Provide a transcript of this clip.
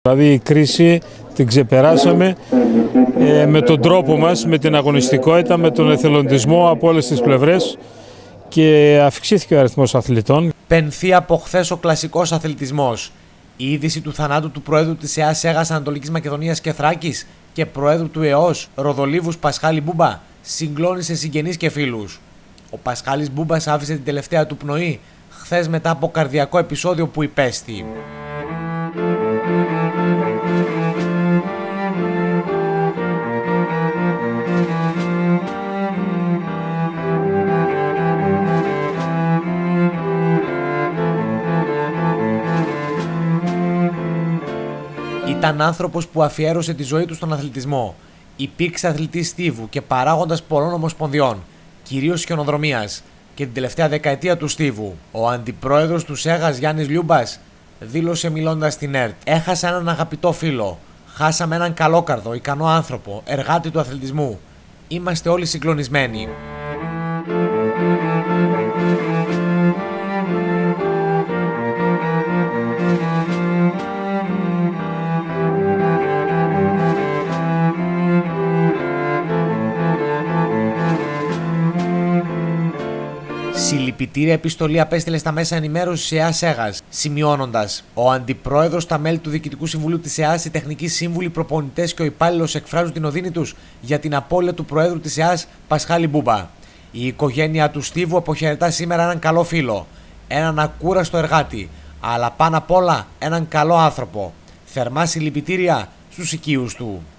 Δηλαδή η κρίση την ξεπεράσαμε με τον τρόπο μας, με την αγωνιστικότητα, με τον εθελοντισμό από όλες τις πλευρές και αυξήθηκε ο αριθμός αθλητών. Πενθεί από χθες ο κλασικός αθλητισμός. Η είδηση του θανάτου του Προέδρου της ΕΑΣ Έγας Ανατολικής Μακεδονίας και Θράκης και Προέδρου του ΕΟΣ Ροδολίβους Πασχάλη Μπούμπα συγκλώνησε συγγενείς και φίλους. Ο Πασχάλης Μπούμπας άφησε την τελευταία του πνοή χθες μετά από καρδιακό επεισόδιο που υπέστη. Ήταν άνθρωπος που αφιέρωσε τη ζωή του στον αθλητισμό. Υπήρξε αθλητής στίβου και παράγοντας πολλών ομοσπονδιών, κυρίως χιονοδρομίας, και την τελευταία δεκαετία του στίβου. Ο αντιπρόεδρος του ΣΕΓΑΣ Γιάννης Λιούμπας δήλωσε μιλώντας στην ΕΡΤ: «Έχασα έναν αγαπητό φίλο. Χάσαμε έναν καλόκαρδο, ικανό άνθρωπο, εργάτη του αθλητισμού. Είμαστε όλοι συγκλονισμένοι». Συλληπιτήρια επιστολή απέστειλε στα μέσα ενημέρωσης η ΕΑΣ Έγας, σημειώνοντας: «Ο αντιπρόεδρος, τα μέλη του Διοικητικού Συμβουλίου της ΕΑΣ, οι τεχνικοί σύμβουλοι, προπονητές και ο υπάλληλος εκφράζουν την οδύνη τους για την απώλεια του Προέδρου της ΕΑΣ Πασχάλη Μπούμπα. Η οικογένεια του Στίβου αποχαιρετά σήμερα έναν καλό φίλο, έναν ακούραστο εργάτη, αλλά πάνω απ' όλα έναν καλό άνθρωπο. Θερμά συλληπιτήρια στους οικείους του».